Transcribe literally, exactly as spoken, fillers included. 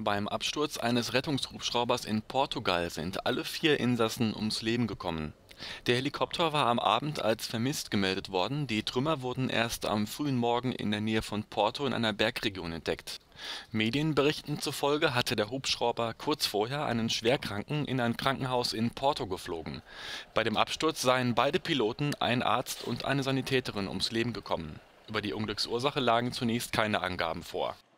Beim Absturz eines Rettungshubschraubers in Portugal sind alle vier Insassen ums Leben gekommen. Der Helikopter war am Abend als vermisst gemeldet worden, die Trümmer wurden erst am frühen Morgen in der Nähe von Porto in einer Bergregion entdeckt. Medienberichten zufolge hatte der Hubschrauber kurz vorher einen Schwerkranken in ein Krankenhaus in Porto geflogen. Bei dem Absturz seien beide Piloten, ein Arzt und eine Sanitäterin ums Leben gekommen. Über die Unglücksursache lagen zunächst keine Angaben vor.